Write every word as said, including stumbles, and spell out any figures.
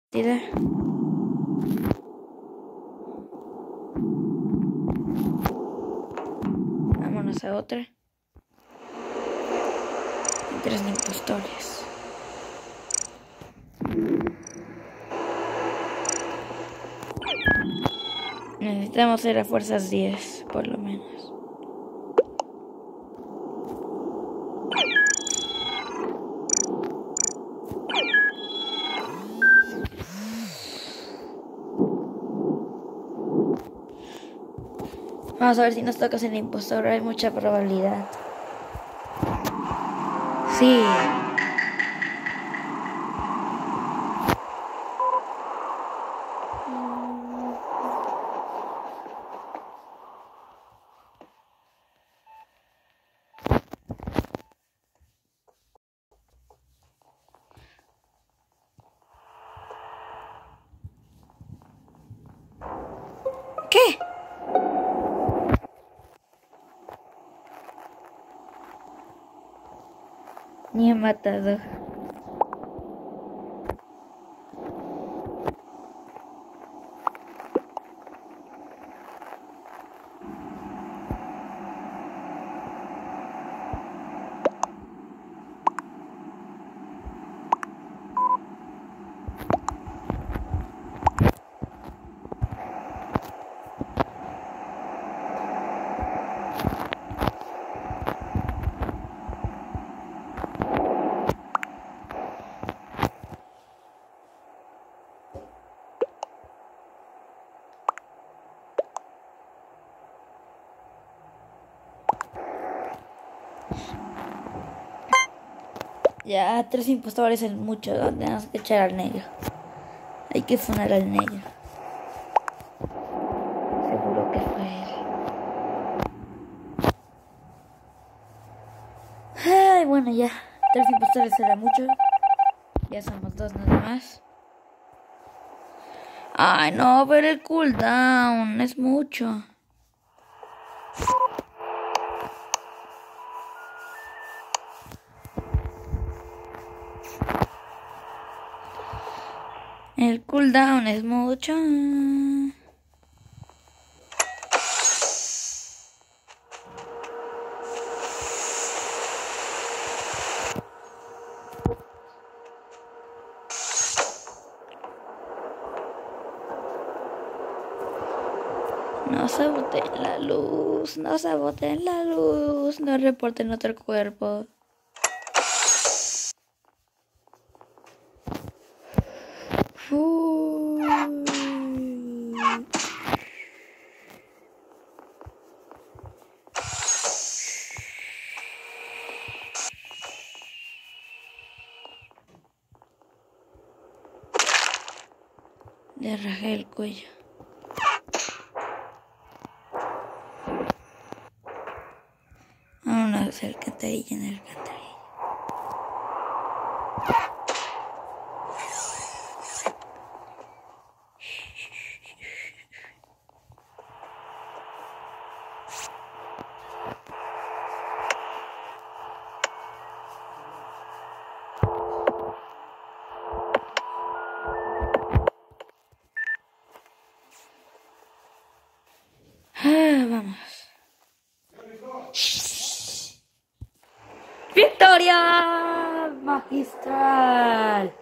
Tira. Vámonos a otra. Tres impostores. Necesitamos ir a fuerzas diez, por lo menos. Vamos a ver si nos toca el impostor. Hay mucha probabilidad. Sí. ¿Qué? Ni he matado. Ya, tres impostores es mucho. Tenemos que echar al negro. Hay que funar al negro. Seguro que fue él. Ay, bueno, ya. Tres impostores será mucho. Ya somos dos nada más. Ay, no, pero el cooldown es mucho. El cooldown es mucho. No saboteen la luz, no saboteen la luz, no reporten otro cuerpo. Uy. Le rajé el cuello. Vámonos a hacer alcantarilla en el alcantarilla. Ah, vamos. ¡Victoria magistral!